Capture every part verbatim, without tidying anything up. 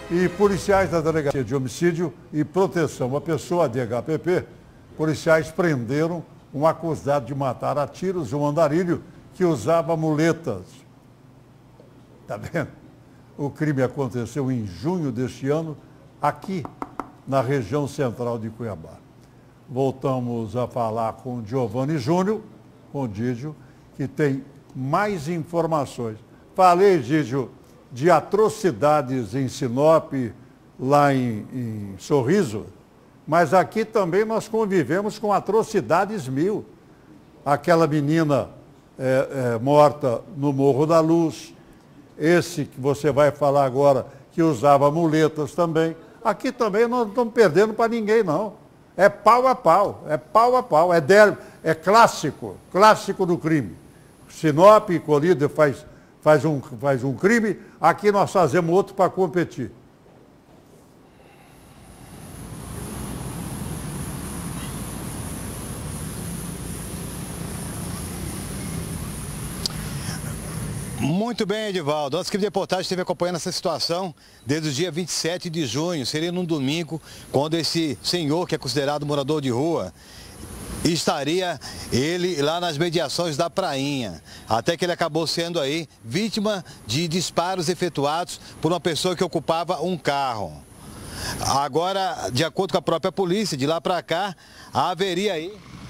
E policiais da Delegacia de Homicídio e Proteção à Pessoa, D H P P, policiais prenderam um acusado de matar a tiros um andarilho que usava muletas. Está vendo? O crime aconteceu em junho deste ano, aqui na região central de Cuiabá. Voltamos a falar com Giovanni Júnior, com o Dídio, que tem mais informações. Falei, Dídio, de atrocidades em Sinop, lá em, em Sorriso, mas aqui também nós convivemos com atrocidades mil. Aquela menina é, é, morta no Morro da Luz, esse que você vai falar agora, que usava muletas também. Aqui também nós não estamos perdendo para ninguém, não. É pau a pau, é pau a pau, é, der, é clássico, clássico do crime. Sinop, Colíder faz... Faz um, faz um crime, aqui nós fazemos outro para competir. Muito bem, Edivaldo. Nossa equipe de reportagem esteve acompanhando essa situação desde o dia vinte e sete de junho, seria num domingo, quando esse senhor, que é considerado morador de rua, estaria ele lá nas mediações da Prainha, até que ele acabou sendo aí vítima de disparos efetuados por uma pessoa que ocupava um carro. Agora, de acordo com a própria polícia, de lá para cá, haveria aí...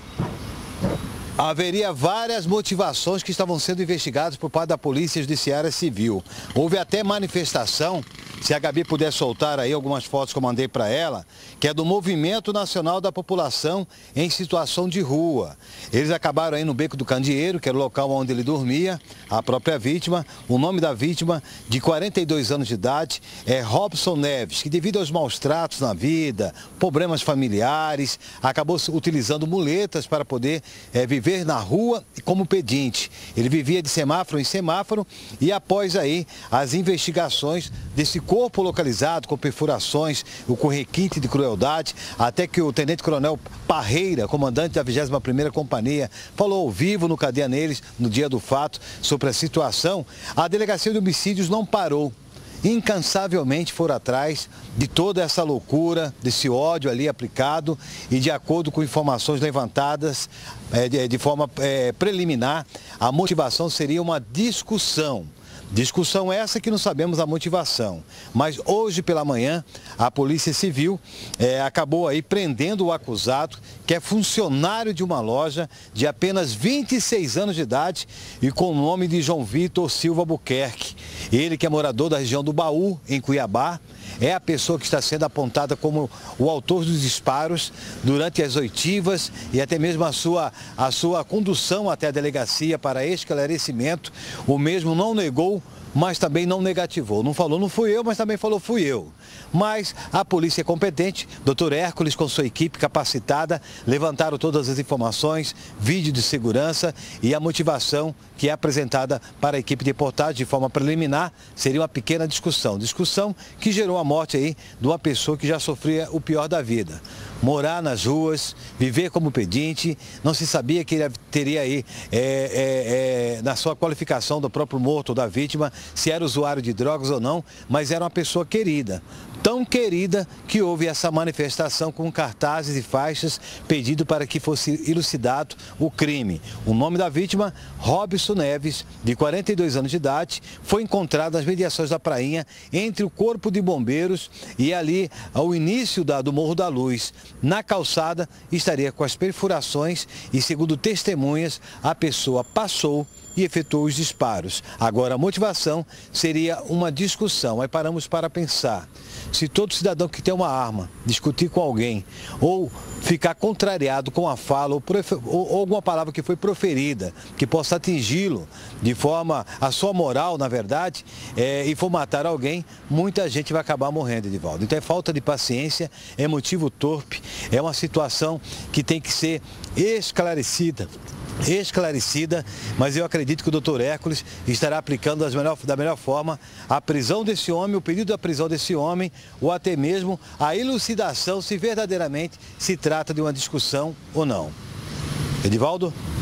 Haveria várias motivações que estavam sendo investigadas por parte da Polícia Judiciária Civil. Houve até manifestação, se a Gabi puder soltar aí algumas fotos que eu mandei para ela, que é do Movimento Nacional da População em Situação de Rua. Eles acabaram aí no Beco do Candeeiro, que era o local onde ele dormia, a própria vítima. O nome da vítima, de quarenta e dois anos de idade, é Robson Neves, que devido aos maus tratos na vida, problemas familiares, acabou utilizando muletas para poder é, viver viver na rua como pedinte. Ele vivia de semáforo em semáforo e após aí as investigações desse corpo localizado com perfurações, o com requinte de crueldade, até que o tenente-coronel Parreira, comandante da vigésima primeira Companhia, falou ao vivo no Cadeia Neles, no dia do fato, sobre a situação, a Delegacia de Homicídios não parou. Incansavelmente foram atrás de toda essa loucura, desse ódio ali aplicado e de acordo com informações levantadas é, de, de forma é, preliminar, a motivação seria uma discussão. Discussão essa que não sabemos a motivação, mas hoje pela manhã a Polícia Civil é, acabou aí prendendo o acusado, que é funcionário de uma loja de apenas vinte e seis anos de idade e com o nome de João Vitor Silva Buquerque. Ele que é morador da região do Baú, em Cuiabá, é a pessoa que está sendo apontada como o autor dos disparos durante as oitivas e até mesmo a sua, a sua condução até a delegacia para esclarecimento. O mesmo não negou, mas também não negativou. Não falou, não fui eu, mas também falou, fui eu. Mas a polícia é competente, doutor Hércules com sua equipe capacitada, levantaram todas as informações, vídeo de segurança e a motivação que é apresentada para a equipe de reportagem de forma preliminar seria uma pequena discussão. Discussão que gerou a morte aí de uma pessoa que já sofria o pior da vida. Morar nas ruas, viver como pedinte, não se sabia que ele teria aí, é, é, é, na sua qualificação do próprio morto ou da vítima, se era usuário de drogas ou não, mas era uma pessoa querida. Tão querida que houve essa manifestação com cartazes e faixas pedindo para que fosse elucidado o crime. O nome da vítima, Robson Neves, de quarenta e dois anos de idade, foi encontrado nas mediações da Prainha, entre o Corpo de Bombeiros e ali ao início da, do Morro da Luz. Na calçada estaria com as perfurações e, segundo testemunhas, a pessoa passou e efetuou os disparos. Agora, a motivação seria uma discussão. Aí paramos para pensar. Se todo cidadão que tem uma arma discutir com alguém ou ficar contrariado com a fala ou, ou, ou alguma palavra que foi proferida, que possa atingi-lo de forma, a sua moral, na verdade, é, e for matar alguém, muita gente vai acabar morrendo, Edivaldo. Então é falta de paciência, é motivo torpe, é uma situação que tem que ser esclarecida. esclarecida, mas eu acredito que o doutor Hércules estará aplicando das melhor, da melhor forma a prisão desse homem, o pedido da prisão desse homem, ou até mesmo a elucidação se verdadeiramente se trata de uma discussão ou não. Edivaldo?